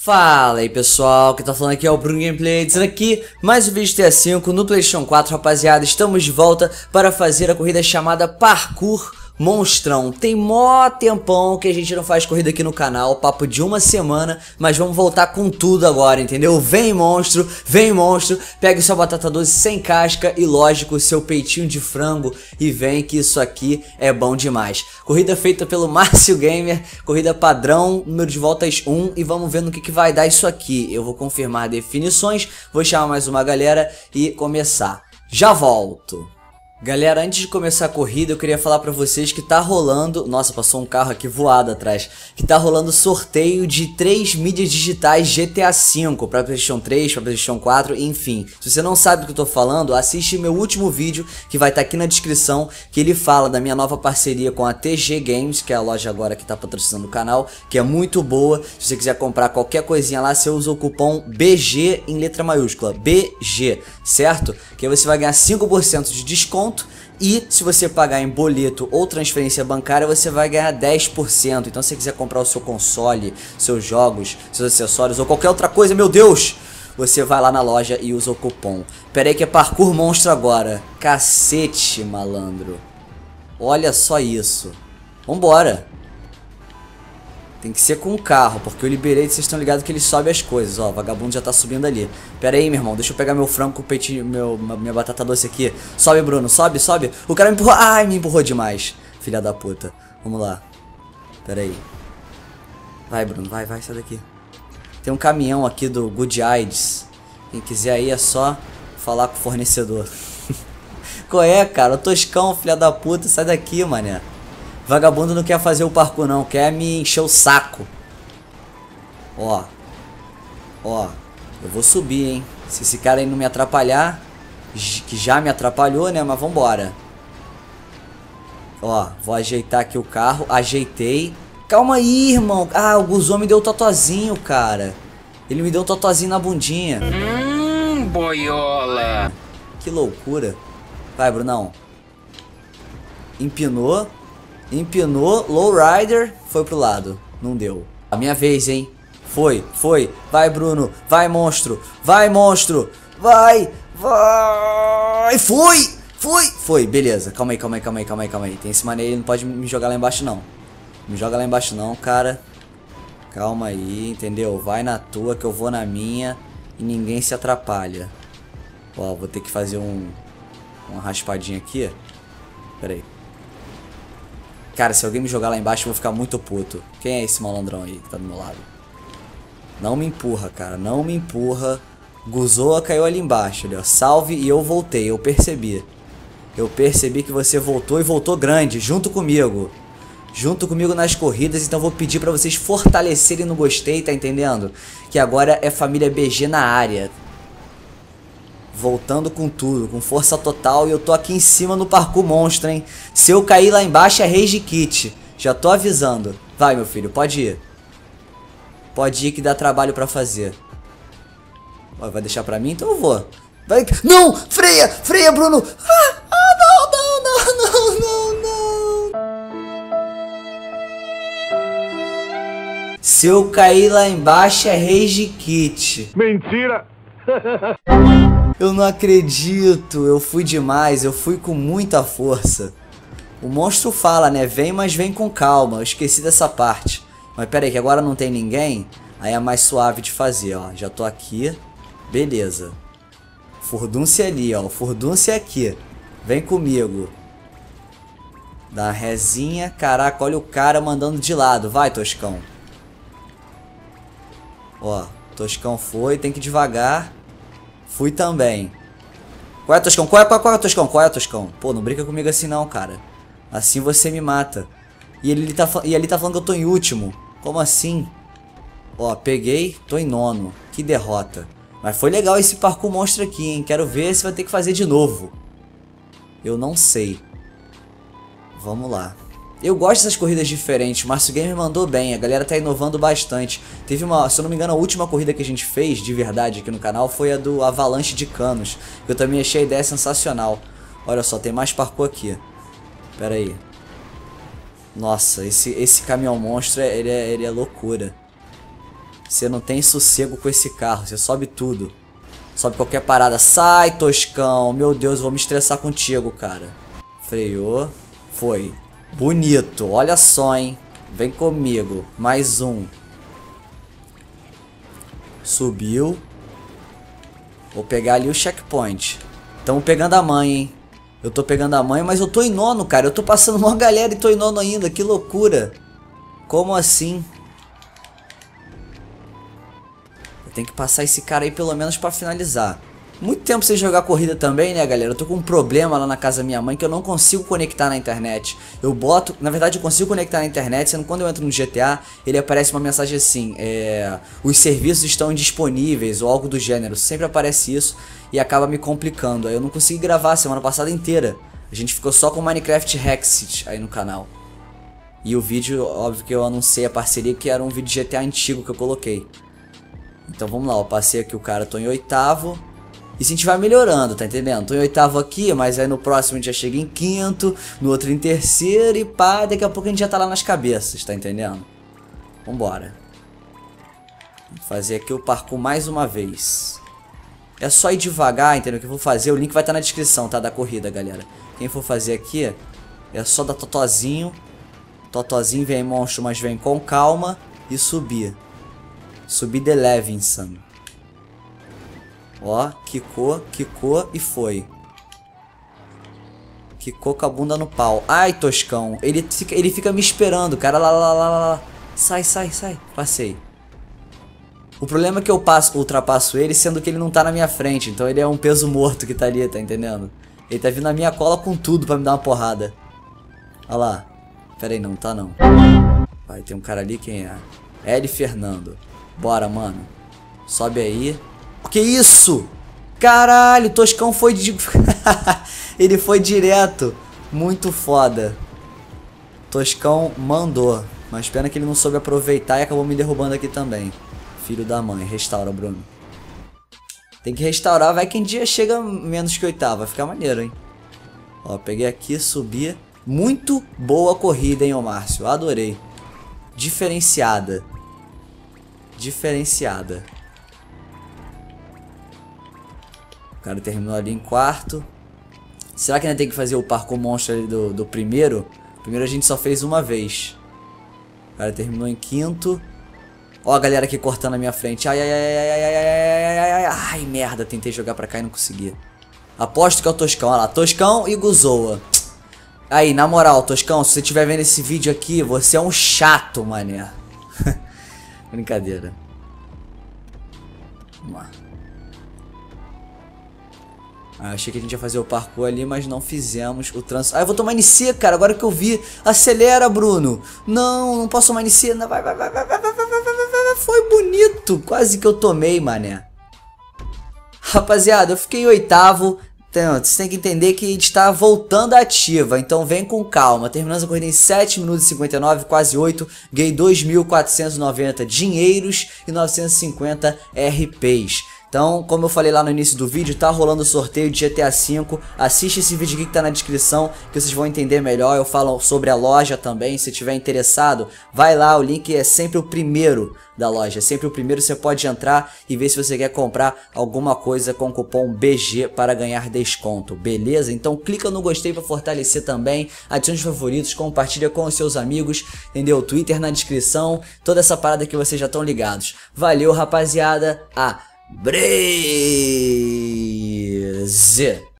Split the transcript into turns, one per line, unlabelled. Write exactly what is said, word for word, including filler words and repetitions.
Fala aí pessoal, quem tá falando aqui é o Bruno Gameplay, dizendo aqui mais um vídeo de T A cinco no PlayStation quatro, rapaziada. Estamos de volta para fazer a corrida chamada Parkour Monstrão. Tem mó tempão que a gente não faz corrida aqui no canal, papo de uma semana, mas vamos voltar com tudo agora, entendeu? Vem monstro, vem monstro, pega sua batata doce sem casca e lógico, seu peitinho de frango e vem que isso aqui é bom demais. Corrida feita pelo Márcio Gamer, corrida padrão, número de voltas um, e vamos ver no que, que vai dar isso aqui. Eu vou confirmar definições, vou chamar mais uma galera e começar. Já volto. Galera, antes de começar a corrida, eu queria falar pra vocês que tá rolando... Nossa, passou um carro aqui voado atrás. Que tá rolando sorteio de três mídias digitais G T A cinco pra PlayStation três, pra PlayStation quatro, enfim. Se você não sabe do que eu tô falando, assiste meu último vídeo, que vai estar tá aqui na descrição, que ele fala da minha nova parceria com a T G Games, que é a loja agora que tá patrocinando o canal, que é muito boa. Se você quiser comprar qualquer coisinha lá, você usa o cupom B G em letra maiúscula, B G, certo? Que aí você vai ganhar cinco por cento de desconto. E se você pagar em boleto ou transferência bancária, você vai ganhar dez por cento. Então se você quiser comprar o seu console, seus jogos, seus acessórios ou qualquer outra coisa, meu Deus, você vai lá na loja e usa o cupom. Pera aí que é Parkour Monstro agora. Cacete, malandro. Olha só isso. Vambora. Tem que ser com o carro, porque eu liberei, vocês estão ligados que ele sobe as coisas. Ó, o vagabundo já tá subindo ali. Pera aí, meu irmão, deixa eu pegar meu frango com o peitinho, meu, minha batata doce aqui. Sobe, Bruno, sobe, sobe. O cara me empurrou, ai, me empurrou demais. Filha da puta. Vamos lá. Pera aí. Vai, Bruno, vai, vai, sai daqui. Tem um caminhão aqui do Good Aids. Quem quiser aí é só falar com o fornecedor. Qual é, cara? O Toscão, filha da puta, sai daqui, mané. Vagabundo não quer fazer o parkour não, quer me encher o saco. Ó. Ó. Eu vou subir, hein. Se esse cara aí não me atrapalhar, que já me atrapalhou, né, mas vambora. Ó, vou ajeitar aqui o carro, ajeitei. Calma aí, irmão. Ah, o Guzão me deu um totozinho, cara. Ele me deu um totozinho na bundinha.
Hum, boiola.
Que loucura. Vai, Brunão. Empinou. Empinou, lowrider, foi pro lado. Não deu. A minha vez, hein? Foi, foi. Vai, Bruno. Vai, monstro. Vai, monstro. Vai, vai. Foi, foi. Foi, beleza. Calma aí, calma aí, calma aí, calma aí, calma aí. Tem esse maneiro, ele não pode me jogar lá embaixo, não. Me joga lá embaixo, não, cara. Calma aí, entendeu? Vai na tua que eu vou na minha e ninguém se atrapalha. Ó, vou ter que fazer um... Uma raspadinha aqui. Pera aí. Cara, se alguém me jogar lá embaixo eu vou ficar muito puto. Quem é esse malandrão aí que tá do meu lado? Não me empurra, cara. Não me empurra. Guzoa caiu ali embaixo, ó. Salve e eu voltei. Eu percebi. Eu percebi que você voltou e voltou grande. Junto comigo. Junto comigo nas corridas. Então vou pedir pra vocês fortalecerem no gostei, tá entendendo? Que agora é família B G na área. Voltando com tudo, com força total. E eu tô aqui em cima no parkour monstro, hein. Se eu cair lá embaixo é rage kit. Já tô avisando. Vai, meu filho, pode ir. Pode ir que dá trabalho pra fazer. Vai deixar pra mim? Então eu vou. Vai. Não! Freia! Freia, Bruno! Ah, ah, não, não, não, não, não, não. Se eu cair lá embaixo é rage kit.
Mentira!
Eu não acredito, eu fui demais, eu fui com muita força. O monstro fala, né, vem, mas vem com calma, eu esqueci dessa parte. Mas pera aí, que agora não tem ninguém, aí é mais suave de fazer, ó. Já tô aqui, beleza. Furdúncia ali, ó, furdúncia aqui. Vem comigo. Dá uma rezinha, caraca, olha o cara mandando de lado, vai, Toscão. Ó, Toscão foi, tem que ir devagar. Fui também. Qual é, Toscão? Qual é, qual é, qual é, Toscão? Qual é, Toscão? Pô, não brinca comigo assim não, cara. Assim você me mata. E ele, ele tá, e ali tá falando que eu tô em último. Como assim? Ó, peguei, tô em nono. Que derrota. Mas foi legal esse parkour monstro aqui, hein? Quero ver se vai ter que fazer de novo. Eu não sei. Vamos lá. Eu gosto dessas corridas diferentes, o Márcio Gamer mandou bem, a galera tá inovando bastante. Teve uma, se eu não me engano, a última corrida que a gente fez, de verdade, aqui no canal, foi a do Avalanche de Canos. Eu também achei a ideia sensacional. Olha só, tem mais parkour aqui. Pera aí. Nossa, esse, esse caminhão monstro, ele é, ele é loucura. Você não tem sossego com esse carro, você sobe tudo. Sobe qualquer parada. Sai, toscão. Meu Deus, eu vou me estressar contigo, cara. Freou. Foi. Bonito. Olha só, hein. Vem comigo. Mais um. Subiu. Vou pegar ali o checkpoint. Tamo pegando a mãe, hein. Eu tô pegando a mãe, mas eu tô em nono, cara. Eu tô passando uma galera e tô em nono ainda. Que loucura. Como assim? Tem que passar esse cara aí pelo menos pra finalizar. Muito tempo sem jogar corrida também, né, galera? Eu tô com um problema lá na casa da minha mãe que eu não consigo conectar na internet. Eu boto... Na verdade, eu consigo conectar na internet, sendo que quando eu entro no G T A, ele aparece uma mensagem assim, é... os serviços estão indisponíveis, ou algo do gênero. Sempre aparece isso e acaba me complicando. Aí eu não consegui gravar a semana passada inteira. A gente ficou só com Minecraft Hexit aí no canal. E o vídeo, óbvio que eu anunciei a parceria, que era um vídeo de G T A antigo que eu coloquei. Então vamos lá, eu passei aqui o cara, tô em oitavo. E se a gente vai melhorando, tá entendendo? Tô em oitavo aqui, mas aí no próximo a gente já chega em quinto, no outro em terceiro e pá, daqui a pouco a gente já tá lá nas cabeças, tá entendendo? Vambora. Vou fazer aqui o parkour mais uma vez. É só ir devagar, entendeu? O que eu vou fazer, o link vai estar na descrição, tá? Da corrida, galera. Quem for fazer aqui, é só dar totozinho. Totozinho vem monstro, mas vem com calma e subir. Subir de Levinson. Ó, quicou, quicou e foi. Quicou com a bunda no pau. Ai, toscão. Ele fica, ele fica me esperando, cara. Lá, lá, lá, lá. Sai, sai, sai. Passei. O problema é que eu passo, ultrapasso ele, sendo que ele não tá na minha frente. Então ele é um peso morto que tá ali, tá entendendo? Ele tá vindo na minha cola com tudo pra me dar uma porrada. Olha lá. Pera aí, não tá não. Vai, tem um cara ali, quem é? L. Fernando. Bora, mano. Sobe aí. Que isso? Caralho, o toscão foi de... Ele foi direto. Muito foda. Toscão mandou. Mas pena que ele não soube aproveitar e acabou me derrubando aqui também. Filho da mãe. Restaura, Bruno. Tem que restaurar. Vai que em dia chega menos que oitavo. Vai ficar maneiro, hein? Ó, peguei aqui, subi. Muito boa corrida, hein, ô Márcio. Adorei. Diferenciada. Diferenciada. O cara terminou ali em quarto. Será que ainda tem que fazer o parkour monstro ali do, do primeiro? Primeiro a gente só fez uma vez. O cara terminou em quinto. Ó a galera aqui cortando a minha frente. Ai, ai, ai, ai, ai, ai, ai, ai, ai, ai, merda. Tentei jogar pra cá e não consegui. Aposto que é o Toscão. Olha lá, Toscão e Guzoa. Aí, na moral, Toscão, se você estiver vendo esse vídeo aqui, você é um chato, mané. Brincadeira. Vamos lá. Ah, achei que a gente ia fazer o parkour ali, mas não fizemos o trânsito. Ah, eu vou tomar N C, cara, agora que eu vi. Acelera, Bruno. Não, não posso tomar N C. Não, vai, vai, vai, vai, vai, vai, vai, vai, vai, vai. Foi bonito. Quase que eu tomei, mané. Rapaziada, eu fiquei em oitavo. Então, você tem que entender que a gente está voltando ativa, então vem com calma. Terminamos a corrida em sete minutos e cinquenta e nove, quase oito. Ganhei dois mil quatrocentos e noventa dinheiros e novecentos e cinquenta R Ps. Então, como eu falei lá no início do vídeo, tá rolando o sorteio de G T A cinco. Assiste esse vídeo aqui que tá na descrição, que vocês vão entender melhor. Eu falo sobre a loja também, se tiver interessado, vai lá, o link é sempre o primeiro da loja. É sempre o primeiro, você pode entrar e ver se você quer comprar alguma coisa com o cupom B G para ganhar desconto, beleza? Então clica no gostei para fortalecer também, adicione os favoritos, compartilha com os seus amigos, entendeu? O Twitter na descrição, toda essa parada que vocês já estão ligados. Valeu, rapaziada. Ah, Blaze.